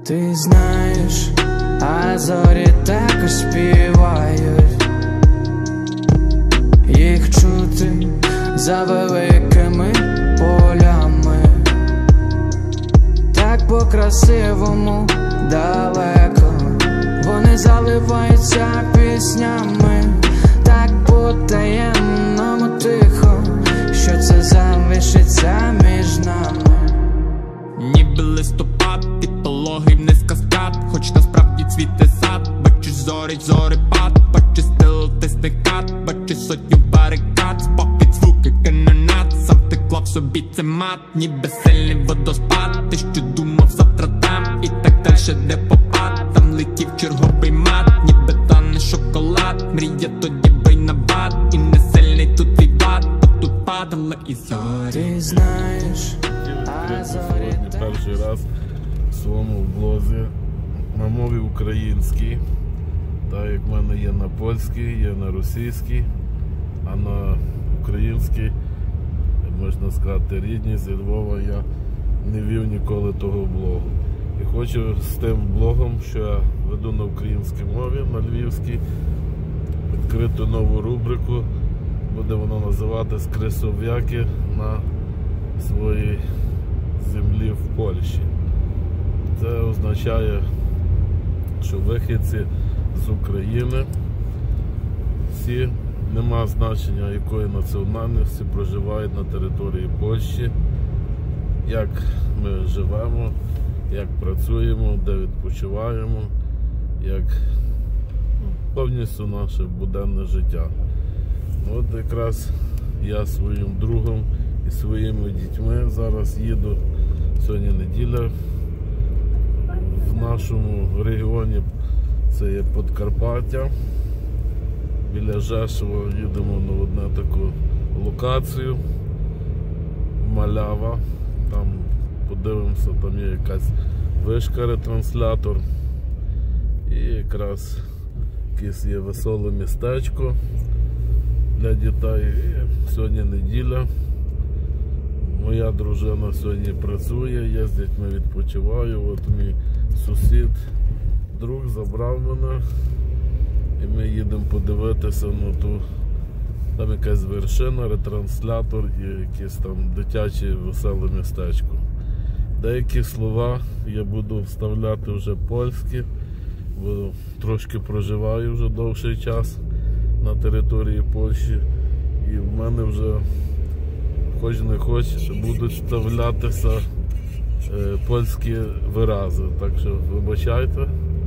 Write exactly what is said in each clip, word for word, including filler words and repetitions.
Ти знаєш, а зорі також співають, їх чути за великими полями, так по-красивому далеко вони заливаються піснями, так по-таємному тихо, що це залишиться між нами. Ніби листопад, і пологий вниз каскад, хоч насправді цвіте сад. Бачиш зорі, зорепад, бачиш стил тисникат, бачиш сотню барикад, спокій звуки канонат, сам ти клав собі це мат, ніби сильний водоспад. Ти що думав завтра там, і так дальше де попад. Там летів черговий мат, ніби тане шоколад. Мрія тоді бий на бат, і не сильний тут твій бат, бо тут падали і зорі. Ти знаєш, а зорі Сьогодні перший раз в своєму блозі на мові українській, так як в мене є на польській, є на російській, а на українській, можна сказати, рідній, зі Львова, я не вів ніколи того блогу. І хочу з тим блогом, що я веду на українській мові, на львівській, відкрити нову рубрику, буде вона називатись «Кресов'яки на своїй землі в Польщі». Це означає, що вихідці з України, всі, нема значення якої національності, проживають на території Польщі, як ми живемо, як працюємо, де відпочиваємо, як повністю наше буденне життя. От якраз я своїм другом і своїми дітьми зараз їду, сьогодні неділя, в нашому регіоні це є Подкарпаття, біля Жешова їдемо на одну таку локацію, Малява, там подивимося, там є якась вишка, ретранслятор, і якраз якесь є веселе містечко для дітей. І сьогодні неділя, моя дружина сьогодні працює, я з дітьми відпочиваю. От мій сусід, друг забрав мене, і ми їдемо подивитися на ту, там якась вершина, ретранслятор і якесь там дитяче веселе містечко. Деякі слова я буду вставляти вже польські, бо трошки проживаю вже довший час на території Польщі, і в мене вже хоч не хоч будуть вставлятися е, польські вирази, так що вибачайте.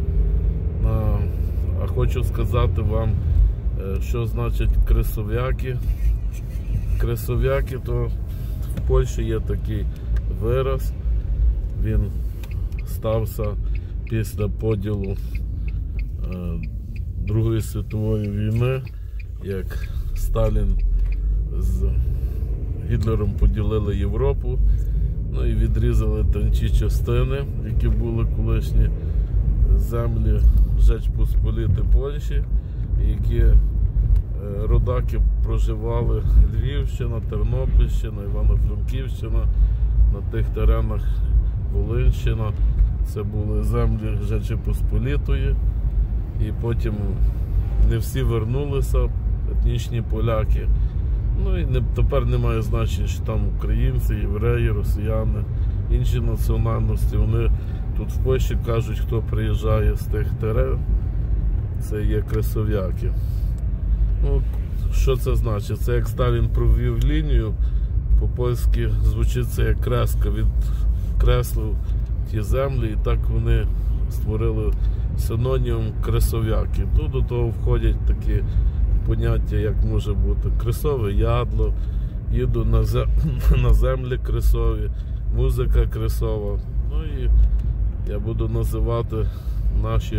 А, а хочу сказати вам, е, що значить кресов'яки. Кресов'яки, то в Польщі є такий вираз, він стався після поділу е, Другої світової війни, як Сталін з Гітлером поділили Європу, ну і відрізали тонкі частини, які були колишні землі Жеч Посполіти Польщі, які е, родаки проживали Львівщина, Тернопільщина, Івано-Франківщина, на тих теренах Волинщина. Це були землі Жечі Посполітої, і потім не всі вернулися, етнічні поляки. Ну і не, тепер немає значення, що там українці, євреї, росіяни, інші національності. Вони тут в Польщі кажуть, хто приїжджає з тих терен, це є кресов'яки. Ну, що це значить? Це як Сталін провів лінію, по-польськи звучить це як креска, відкреслив ті землі, і так вони створили синонім кресов'яки. Тут до того входять такі поняття, як може бути кресове ядло, їду на, зем... на землі кресові, музика кресова. Ну і я буду називати наші е,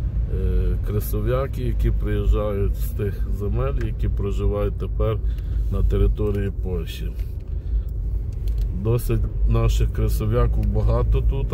кресов'яки, які приїжджають з тих земель, які проживають тепер на території Польщі. Досить наших кресов'яків багато тут.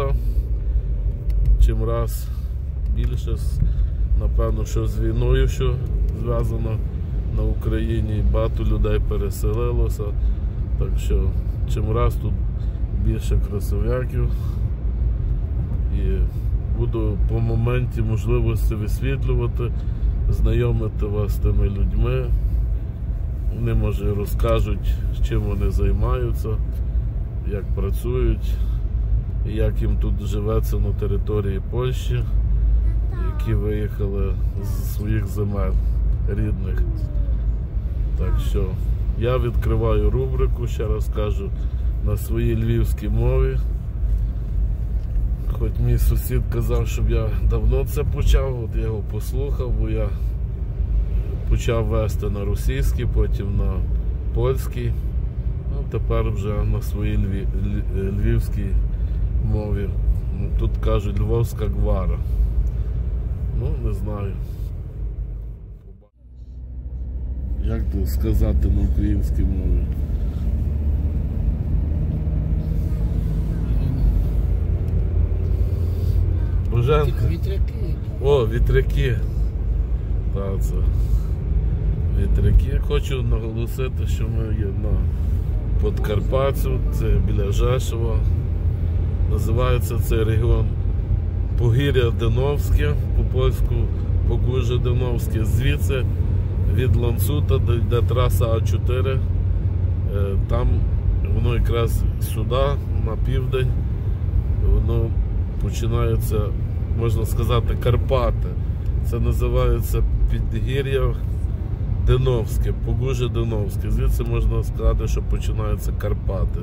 Чим раз більше, напевно, що з війною, що зв'язано на Україні, багато людей переселилося, так що чим раз тут більше кресов'яків. І буду по моменті можливості висвітлювати, знайомити вас з тими людьми. Вони, може, розкажуть, чим вони займаються, як працюють, і як їм тут живеться на території Польщі, які виїхали з своїх земель рідних. Так що я відкриваю рубрику, ще раз кажу, на своїй львівській мові. Хоч мій сусід казав, щоб я давно це почав, от я його послухав, бо я почав вести на російській, потім на польській, а тепер вже на своїй львів, львівській мові. Тут кажуть львовська гвара. Ну, не знаю. Як то сказати на українській мові? Боженка? Вітряки. О, вітряки. Так, це вітряки. Хочу наголосити, що ми є на Подкарпаттю, це біля Жешова. Називається цей регіон Погір'я Диновське, по-польську Погір'я Диновське. Звідси від Ланцута, де йде траса А чотири, там воно якраз сюди, на південь, воно починається, можна сказати, Карпати. Це називається Підгір'я Диновське, Погір'я Диновське. Звідси можна сказати, що починаються Карпати.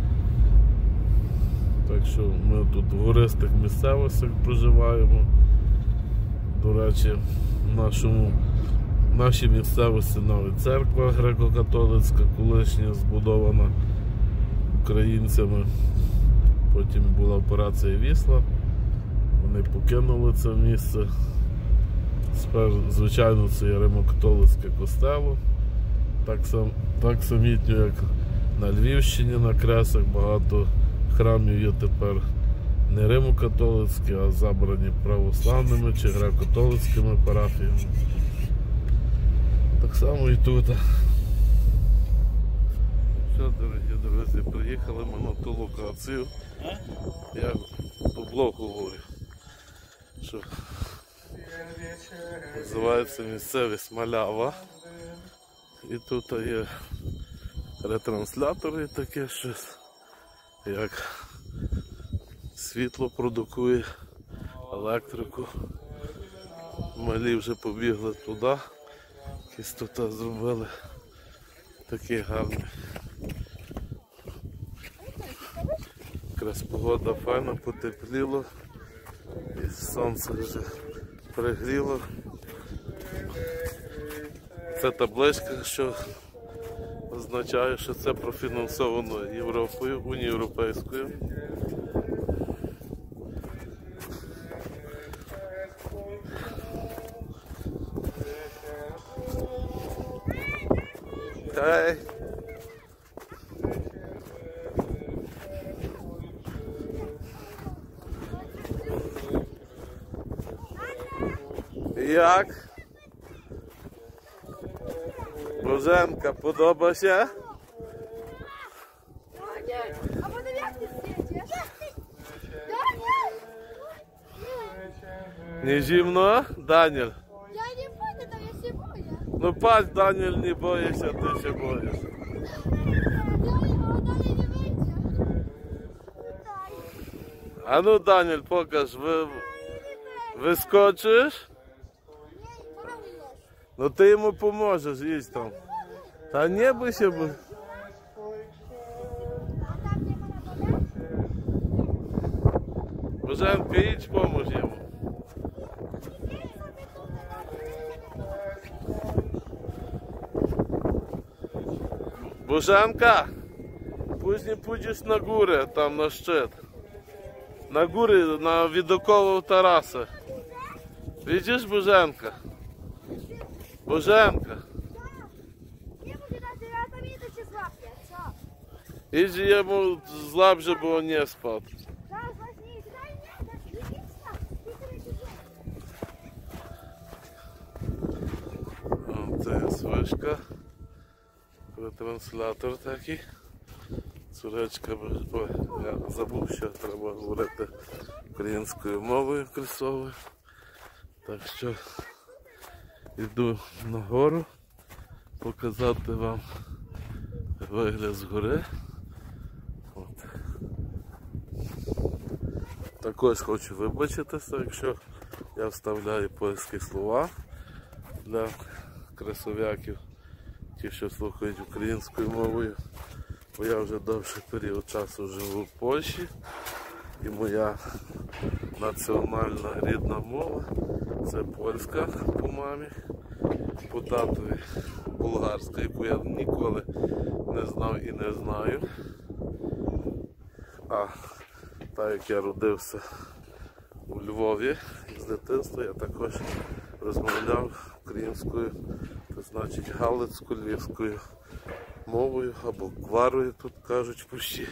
Так що ми тут в гористих місцевостях проживаємо. До речі, в нашому, в нашій місцевості навіть церква греко-католицька, колишня, збудована українцями. Потім була операція Вісла, вони покинули це місце. Тепер, звичайно, це є римо-католицьке костело. Так, сам, так самітньо, як на Львівщині, на Кресах, багато храмів є тепер не римо-католицькі, а забрані православними чи греко-католицькими парафіями. Так само і тут. Що, дорогі друзі, приїхали ми на ту локацію. Я по блогу говорю, що називається місцевість Малява. І тут є ретранслятори таке щось, як світло продукує, електрику. Малі вже побігли туди, якісь тут зробили такий гарний. Якраз погода файна, потепліло, і сонце вже пригріло. Це табличка, що означає, що це профінансовано Європою, Унією Європейською. Хей! Як? Боженка, подобається? А потім як ти сидиш? Не зимно, Даніель? Я не буду, там я се боюсь. Ну пасть, Даніель, не боїшся, ти ще боїшся. А ну, Даніель, покаж, ви, вискочиш? Ну ти йому поможеш, їсть там. Та не бойся, бо... Боженка, їдь, помож йому. Боженка, później pójdziesz na górę, tam na szczyt. Na góry, na widokową tarasę. Widzisz, Bożenka? Bożenka. Idź jemu złap, żeby on nie spadł. O, to jest łyżka. Транслятор такий. Цуречка, ой, я забув, що треба говорити українською мовою красовою. Так що йду нагору показати вам вигляд згори. От. Також хочу вибачитися, якщо я вставляю польські слова для красовяків, ті, що слухають українською мовою. Бо я вже довший період часу живу в Польщі і моя національна рідна мова це польська по мамі, по татові болгарська, яку я ніколи не знав і не знаю. А так як я родився у Львові з дитинства, я також розмовляв українською, то значить галицько-львівською мовою або кварою, тут кажуть в Пущі.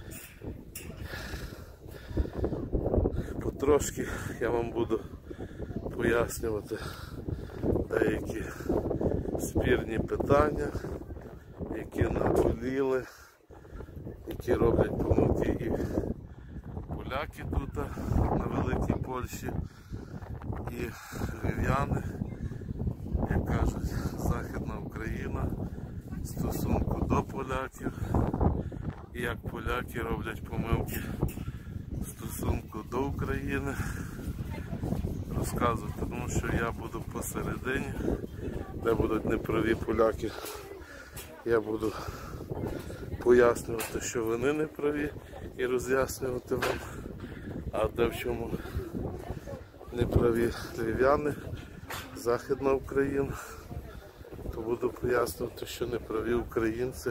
Потрошки я вам буду пояснювати деякі спірні питання, які наболіли, які роблять помилки і поляки тут на Великій Польщі, і львів'яни, як кажуть, Західна Україна, в стосунку до поляків, і як поляки роблять помилки в стосунку до України. Розказувати, тому що я буду посередині, де будуть неправі поляки. Я буду пояснювати, що вони неправі, і роз'яснювати вам, а де в чому неправі львів'яни, Західна Україна, то буду пояснювати, що неправі українці.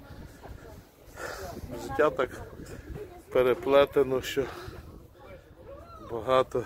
Життя так переплетено, що багато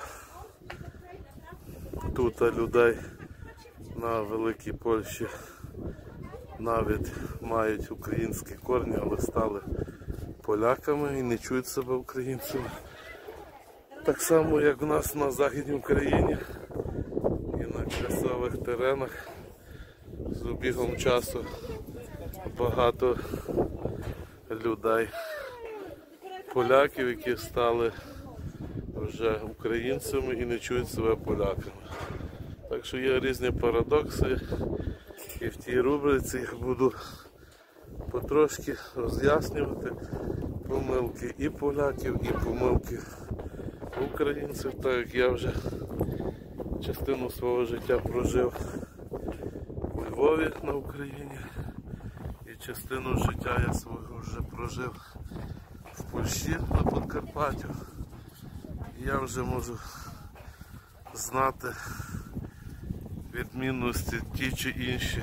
тут людей на Великій Польщі навіть мають українські корні, але стали поляками і не чують себе українцями. Так само, як в нас на Західній Україні і на красивих теренах з обігом часу багато людей, поляків, які стали вже українцями і не чують себе поляками. Так що є різні парадокси, і в тій рубриці я буду потрошки роз'яснювати помилки і поляків, і помилки українців, так як я вже частину свого життя прожив у Львові на Україні, і частину життя я свого вже прожив в Польщі на Подкарпаттю. Я вже можу знати відмінності ті чи інші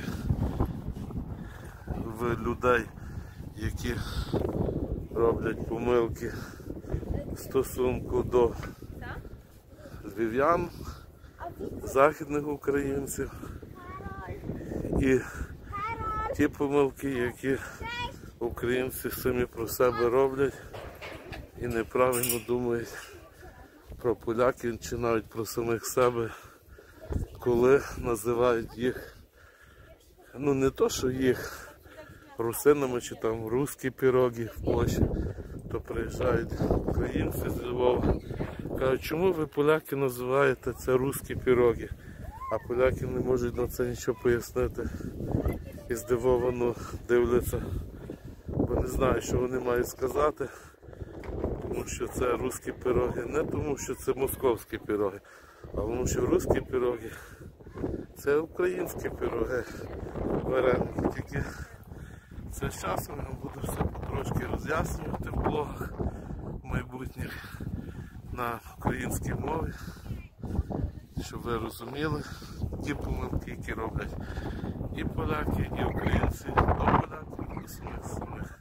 в людей, які роблять помилки в стосунку до львів'ян, західних українців, і ті помилки, які українці самі про себе роблять і неправильно думають про поляків чи навіть про самих себе, коли називають їх, ну не то, що їх русинами чи там русські пироги в Польщі, то приїжджають українці з Львова, кажуть, чому ви поляки називаєте це русські пироги, а поляки не можуть на це нічого пояснити і здивовано дивляться, бо не знають, що вони мають сказати. Тому що це русські пироги, не тому що це московські пироги, а тому що русські пироги це українські пироги, вареники. Тільки це з часом я буду все потрошки роз'яснювати в блогах майбутніх на українській мові, щоб ви розуміли ті помилки, які роблять і поляки, і українці, до поляків, і самих самих.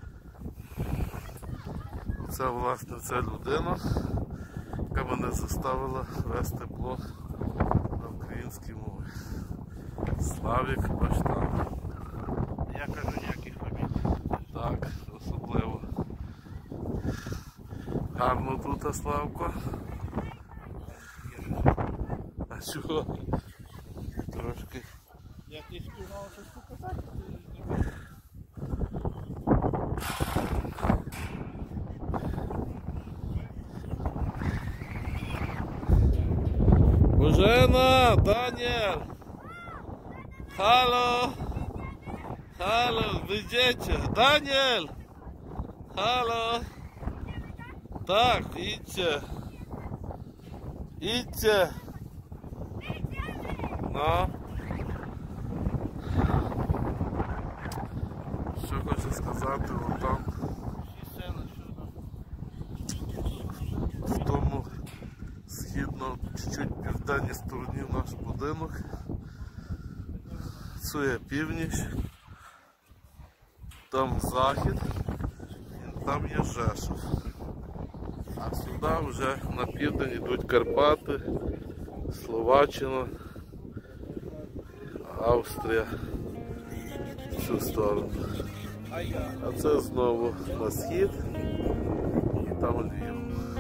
Це, власне, ця людина, яка мене заставила вести блог на українській мові. Славік Баштан. Я кажу ніяких фамілій. Так, особливо. Гарно тут, Славко. А чого? Трошки. Я ти співав щось показати. Божена, Даніель! Halo! Halo, wyjdziecie! Daniel! Halo! Tak, idźcie! Idźcie! No! Що хочу сказати, от там в тому східно, чуть-чуть південній стороні наш будинок. Це є північ, там захід, і там є Жешов. А сюди вже на південь йдуть Карпати, Словаччина, Австрія, в цю сторону. А це знову на схід і там Львів.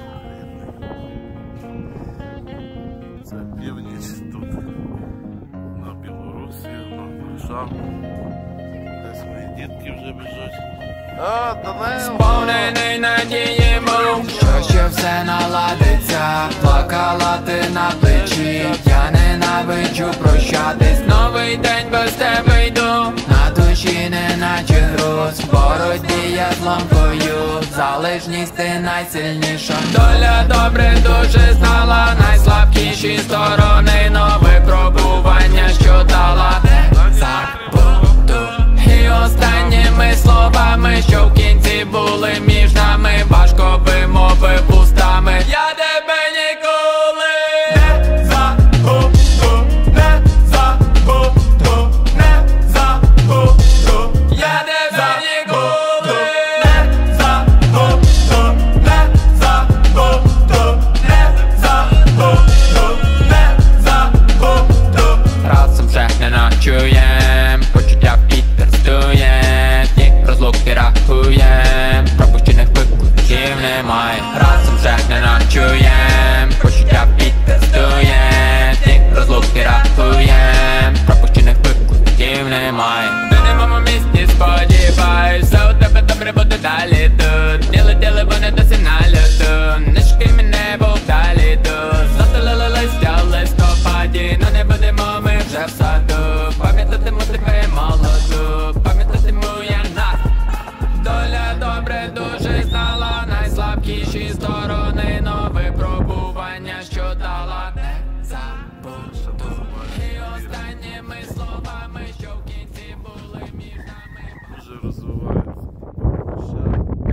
Це північ тут на Білорусі, на Варшаву. Десь мої дітки вже біжуть. А, Данило! Сповнений надії був, що ще все наладиться. Плакала ти на плечі, я ненавиджу прощатись. Новий день без тебе йду, на душі неначе груз. В боротьбі я зламкою, залежність ти найсильніша. Доля добре дуже знала найслабкіші сторони, но випробування, що дала, не забуду. І останніми словами, що в кінці були між нами, важко вимовив устами. Я тебе ніколи не забуду, не забуду, не забуду. Я тебе ніколи не забуду, не забуду, не забуду, не забуду. Разом вже не ночуєм, почуття підтверджує, ні розлуки рахуєм, пропущених викликів немає. Разом вже не ночуєм, почуття підтверджує, ні розлуки рахуєм, пропущених викликів немає. Ти не в моєму місті, сподіваюсь, все у тебе добре буде далі тут. Діли-діли вони досі на люту, не шукай мене, бо вдалі тут. Застелили листя в листопаді, но не будемо ми вже в саду. Пам'ятатиму тебе молоду, пам'ятатиму я нас. Доля добре дуже знала найслабкіші сторони, но випробування, що дала, не забуду. І останніми словами, що в кінці були між нами. Дуже розвивається ще,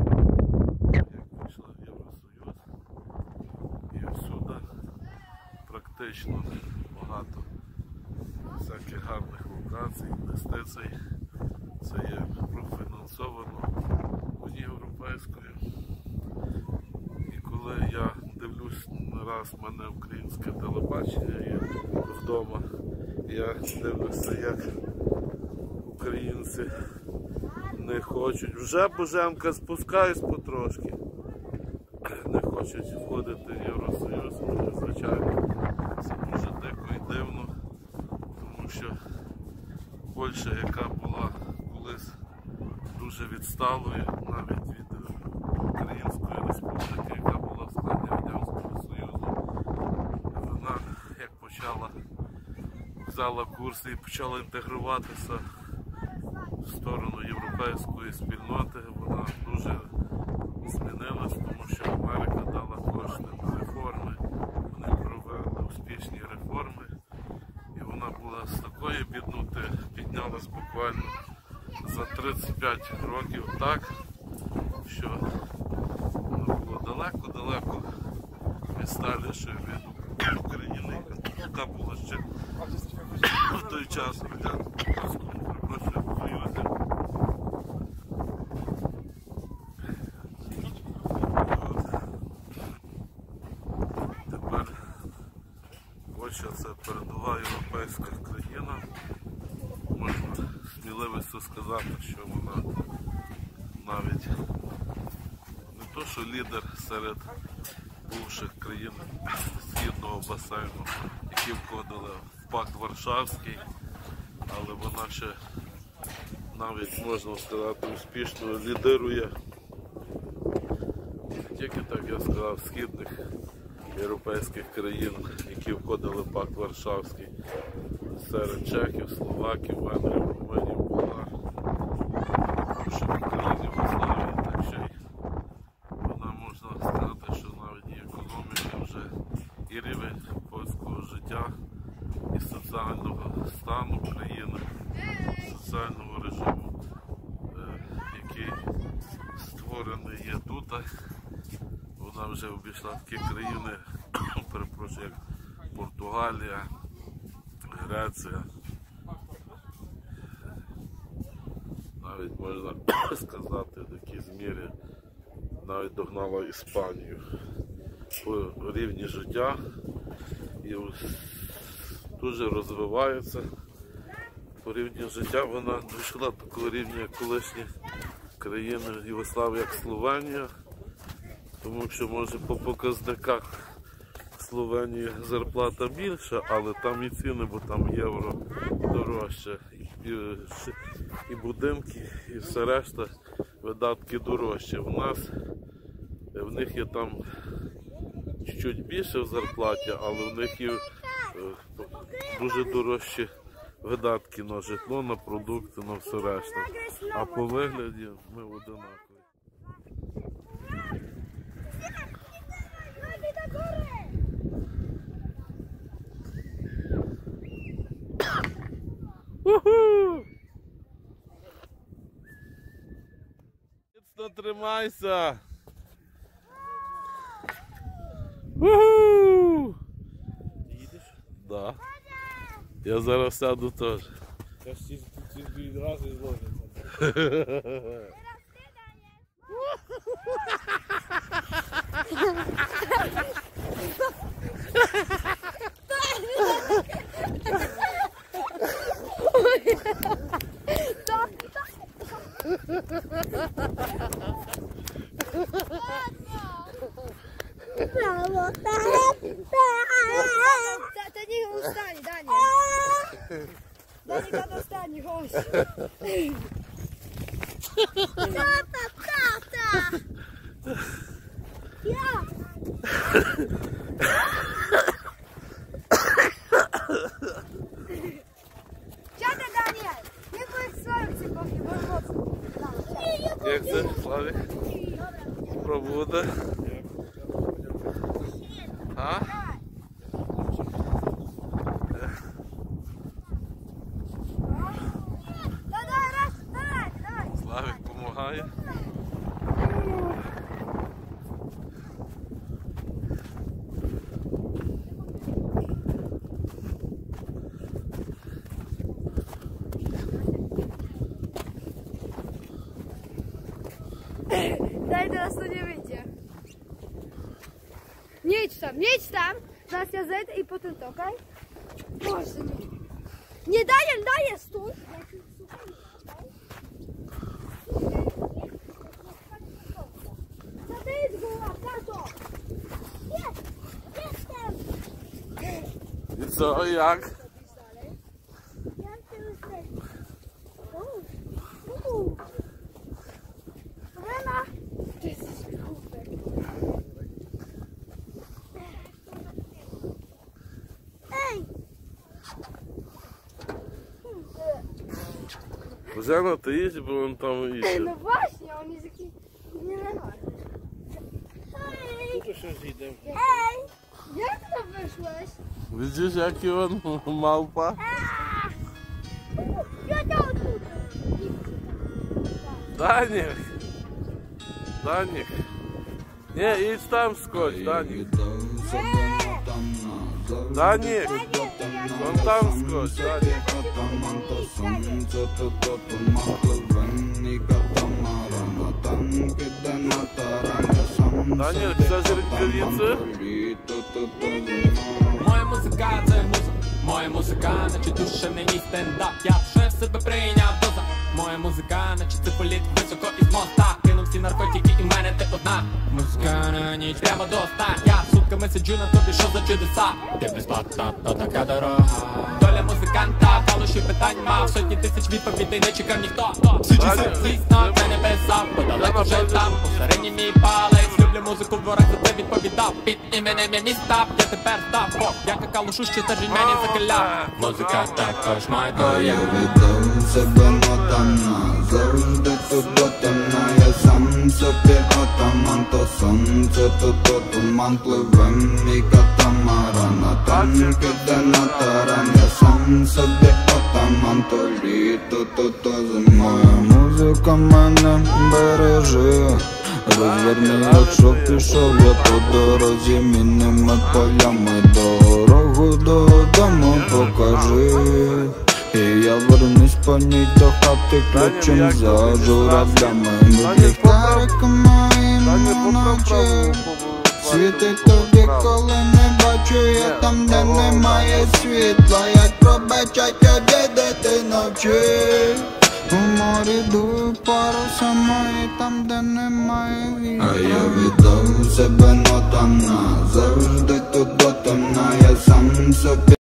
як пішла в Євросоюз, і всюди практично багато всяких гарних локацій, інвестицій. Це є профінансовано Унією Європейською. І коли я дивлюсь, не раз в мене українське телебачення є вдома, я дивлюся, як українці не хочуть. Вже Боженка спускаюсь потрошки. Не хочуть входити в Євросоюз, звичайно. Це дуже дико і дивно, тому що Польща, яка була колись дуже відсталою навіть від Української Республіки, яка була в складі Радянського Союзу, вона як почала, взяла курс і почала інтегруватися в сторону європейської спільноти, вона дуже змінилась, тому що Америка дала кошти на реформи, вони провели успішні реформи, і вона була з такої бідноти, піднялась буквально за тридцять п'ять років так, що вона була далеко-далеко відсталішою від України, яка була ще в той час в Радянському, перепрошую, Союзі. Тепер Польща – це передова європейська країна. Можна сміливістю сказати, що вона навіть не то, що лідер серед бувших країн Східного басейну, які входили в Пакт Варшавський, але вона ще навіть, можна сказати, успішно лідирує не тільки, так я сказав, в східних європейських країн, які входили в Пакт Варшавський, серед чехів, словаків, венгрів, румунів, була що в країні Югославії, так що й вона, можна сказати, що навіть і економіка вже, і рівень польського життя, і соціального стану країни, соціального режиму, який створений є тут. Вона вже обійшла такі країни, перепрошую, як Португалія, Греція. Навіть можна сказати, в якійсь мірі навіть догнала Іспанію по рівні життя і дуже розвивається. По рівні життя вона дійшла до такого рівня, як колишні країни Югославії, як Словенія. Тому що, може, по показниках Словенії зарплата більша, але там і ціни, бо там євро дорожче. І, і будинки, і все решта видатки дорожчі. У нас, в них є там чуть більше в зарплаті, але в них є дуже дорожчі видатки на житло, на продукти, на все решта. А по вигляді ми одинакові. Уху! Міцно тримайся! Уху! Їдеш? Да. Я зараз сяду теж. Це ж ці відразу зложиться. Даня, устань, Даня. Даня, когда встань, гость. Тата, тата. Я. Чата, Даня. Не будет ссориться, поки бороться. Як це, Славік? Пробуде? А? Давай, раз, давай, давай. Славік допомагає. Дай teraz to nie wyjdzie. Nie idź tam, nie idź tam. Zaraz ja zejdę i potem to, okej? Boże, nie. Nie daję, daję, stój. Co to jest głowa, tato? Jest, jestem. І co, jak? Jak ty jesteś? Uuu. Rena. Ty jesteś głupek. Ej. Żena, ty jedź, bo on tam Ej, idzie. no właśnie, on jest jakiś nienormalny. Hej! Tu się zjdę. Ej! Jak ty tam wyszłeś? Widzisz, jaki on małpa? Ja to odpuszczę. Daniek! Daniek! Nie, idź tam skocz, Daniek! Daniek! On tam skocz, Daniek! Daniel, chcesz rękawicy? Моя музика, це муза, моя музика, наче душа мені стендап. Я вже в себе прийняв доза. Моя музика, наче це політ високо із моста. Кинув всі наркотики і в мене ти одна. Музика на ніч прямо до ста. Я сутками сиджу на тобі, що за чудеса. Ти безплатна, то така дорога. Доля музиканта, палощ тисячі питань мав, сотні тисяч відповідей не чекав ніхто. Всі часи, звісно, це не писав, подалеко вже там, посередній мій палець. Люблю музику, в дворах за це відповідав. Під іменем я міста, я тепер став поп. Я какалушу, що стержень мені закаляв. Музика також моя твоя. Віддав себе нотам назавжди тут до темна. Я сам собі отаман, то сонце, то то туман. Пливе мій катамаран, на танки де на таран. Я сам собі отаман, то літо, то то зимою. Музика мене береже. Розверни, якщо пішов я по дорозі мінними полями. Дорогу додому покажи. І я вернусь по ній до хати ключем за журавлями. Ліхтариками ночі світить тобі, коли не бачу я там, де немає світла. Як пробачать тобі, де ти навчив. У морі дує парусами, і там, де немає вітра. А я віддав себе нотам назавжди тут до темна. Я сам собі